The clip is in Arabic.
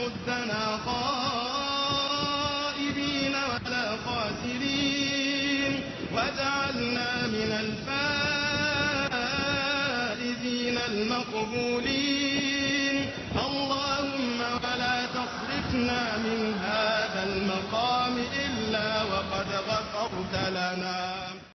تردنا خائبين ولا خاسرين واجعلنا من الفائزين المقبولين. اللهم ولا تصرفنا من هذا المقام إلا وقد غفرت لنا